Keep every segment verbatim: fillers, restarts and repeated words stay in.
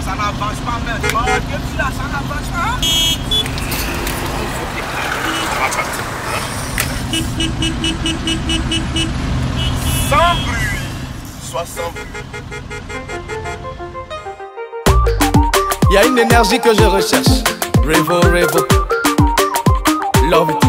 ça n'avance pas maintenant. Depuis là, ça n'avance pas. Sans bruit, soit sans bruit. Il y a une énergie que je recherche. Revo, Revo. Love it.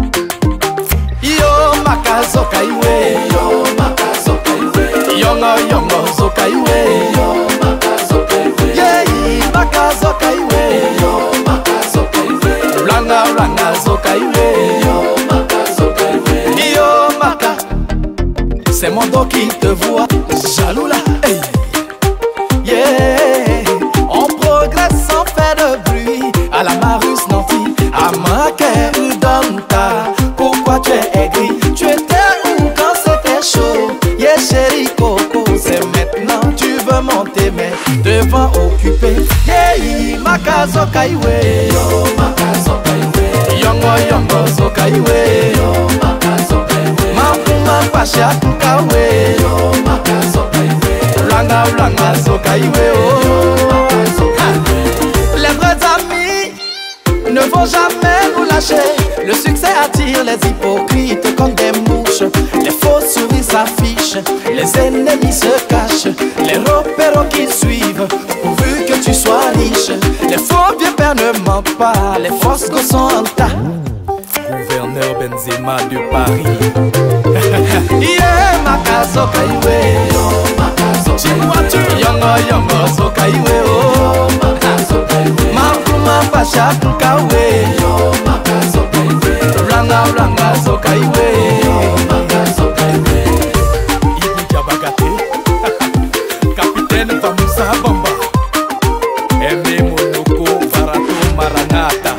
Yo makazo kaiwe. Yo makazo kaiwe. Yongo yongo zo kaiwe. Yo makazo kaiwe. Yeah, makazo kaiwe. Yo makazo kaiwe. Blanga blanga zo kaiwe. Yo makazo kaiwe. Yo maka. C'est mon dos qui te voit. Jaloux là. Hey. Yeah. On progresse sans faire de bruit. À la Marus Nanti, à Maquet ou Donta. Pourquoi tu es aigri? Tu étais où quand c'était chaud? Yeah chérie Coco, c'est maintenant tu veux monter mais devant occupé. Yeah, makazo kaiwe. Yo makazo kaiwe. Yongo yongo zo kaiwe. Yo makazo kaiwe. Mapuma pasha kukawe. Yo makazo kaiwe. Langa langa zo kaiwe. Oh makazo kaiwe. Les vrais amis ne vont jamais nous lâcher. Le succès attire les hypocrites comme des mouches. Les faux souris s'affichent, les ennemis se cachent. Les repéros qui suivent, pourvu que tu sois riche. Les faux vieux pères ne mentent pas, les fausses gosses sont en tas. Gouverneur Benzema de Paris. Yeah, makazo kaiwe. Yo, makazo kaiwe. Yongo yongo zo kaiwe. Oh, makazo kaiwe. Makuma pasha kukawe. Yo, makazo kaiwe. Ranga ranga zo kaiwe. Yo, makazo kaiwe. Ibu Diabagate. Capitaine Vamusa Bamba. Aimé Monoko Farato Maranata.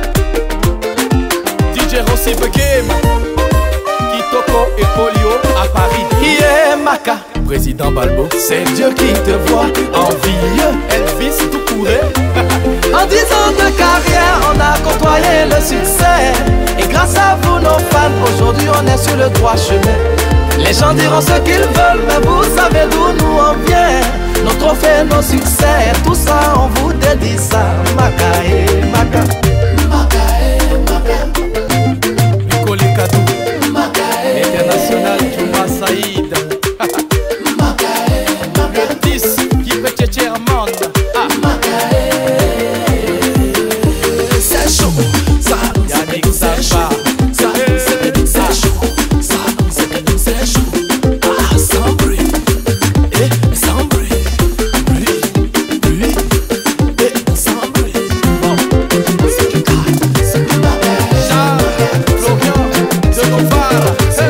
D J Rossi Begame. Kitoko et Polio à Paris. Yeah, Maka. Président Balbo, c'est Dieu qui te voit. Envieux, Elvis tout couré. En dix ans de carrière, on a côtoyé le succès. Et grâce à vous, nos fans, aujourd'hui on est sur le droit chemin. Les gens diront ce qu'ils veulent, mais vous savez d'où nous on vient. Nos trophées, nos succès, tout ça on vous dédie ça. Maka et Maka. Maka et Maka. Nicole Kadou. Maka et International Juma Saïd. Maka et Maka. Artiste qui fait tchétcher amande. Ah. Maka et. C'est chaud. Ça, Yannick Samba. Ça, c'est chaud. Ça, c'est chaud. Ah, sans bruit. Et sans bruit. Bruit, bruit. Et sans bruit. Bon, c'est du cas. C'est du Maka. Charles, Florian, de Novara.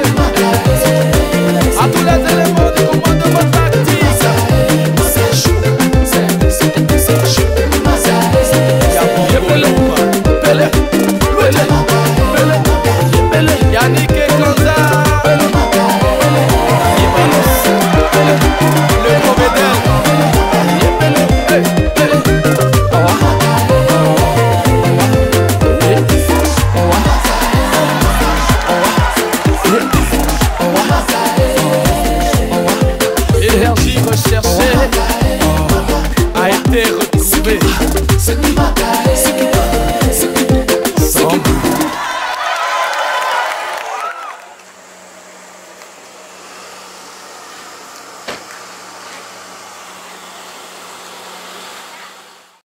À tous les éléments du commandement tactique. C'est chaud. C'est, c'est, c'est chaud. Pelé, Pelé, Pelé, Yannick et Kanza, Ibanos, le comédien, Pelé, Pelé, énergie recherchée.